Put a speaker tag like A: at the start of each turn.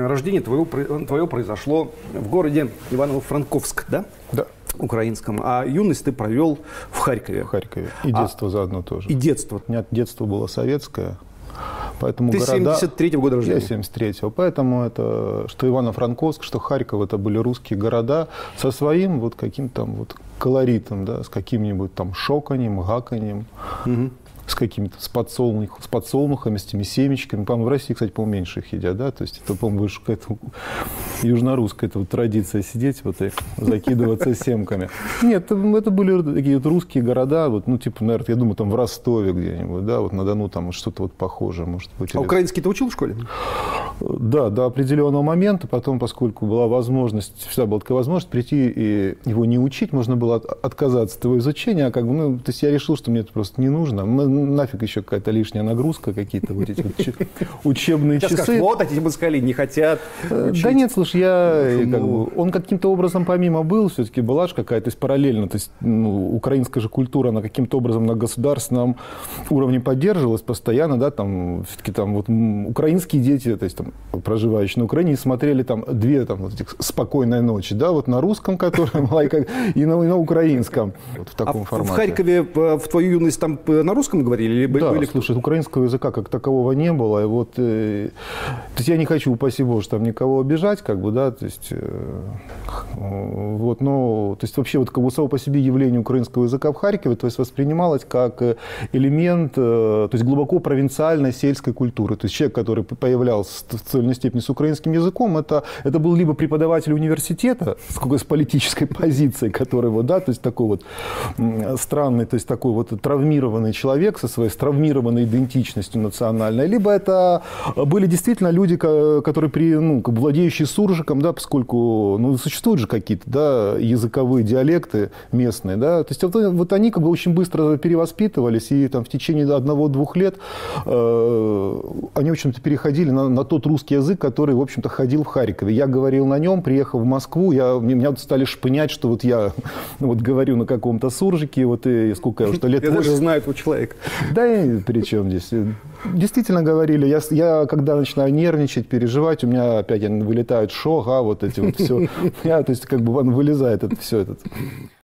A: рождение твое произошло в городе Иваново-Франковск, да?
B: Да.
A: Украинском. А юность ты провел в Харькове.
B: В Харькове. И детство заодно тоже.
A: И детство.
B: У меня детство было советское. Поэтому
A: ты 73-го года рождения?
B: Я 73-го. Поэтому это, что Ивано-Франковск, что Харьков, это были русские города со своим вот каким-то вот колоритом, да, с каким-нибудь там шоканьем, гаканьем. Угу. С какими-то с подсолнухами, с теми семечками. По-моему, в России, кстати, по-моему, меньше их едят, да? То есть это, по-моему, какая-то южнорусская вот традиция сидеть вот и закидываться семками. Нет, это были такие вот русские города, вот, ну, типа, наверное, я думаю, там в Ростове где-нибудь, да, вот на Дону там что-то вот похожее, может быть.
A: А украинский ты учил в школе?
B: Да, до определенного момента. Потом, поскольку была возможность, всегда была такая возможность прийти и его не учить, можно было отказаться от его изучения, а как бы, ну, то есть я решил, что мне это просто не нужно. Нафиг еще какая-то лишняя нагрузка, какие-то вот эти вот учебные часы.
A: Сейчас вот эти москали не хотят учить.
B: Да нет, слушай, он каким-то образом помимо был, все-таки была же какая-то, то есть параллельно, то есть украинская же культура, она каким-то образом на государственном уровне поддерживалась постоянно, да, там все-таки там вот украинские дети, то есть там проживающие на Украине, смотрели там две там вот этих «Спокойной ночи», да, вот на русском, который была, и на украинском, вот в таком формате.
A: В Харькове в твою юность там на русском говорили? Или
B: да,
A: были
B: слушай, украинского языка как такового не было. И вот, то есть я не хочу, упаси Боже, там никого обижать, как бы, да, то есть, вот, но, то есть вообще вот как бы само по себе явление украинского языка в Харькове, то есть воспринималось как элемент, то есть глубоко провинциальной сельской культуры. То есть человек, который появлялся в цельной степени с украинским языком, это был либо преподаватель университета с политической позицией, который вот, да, то есть такой вот странный, то есть такой вот травмированный человек со своей травмированной идентичностью национальной, либо это были действительно люди, которые владеющие суржиком, да, поскольку существуют же какие-то, да, языковые диалекты местные, да, то есть вот они как бы очень быстро перевоспитывались, и там в течение 1-2 лет они, в общем-то, переходили на тот русский язык, который, в общем-то, ходил в Харькове. Я говорил на нем, приехав в Москву, меня вот стали шпынять, что вот я вот говорю на каком-то суржике, вот и сколько я уже лет...
A: Я даже знаю этого человека.
B: Да и при чем здесь? Действительно говорили, я когда начинаю нервничать, переживать, у меня опять вылетают шога, вот эти вот все. То есть как бы вылезает это все.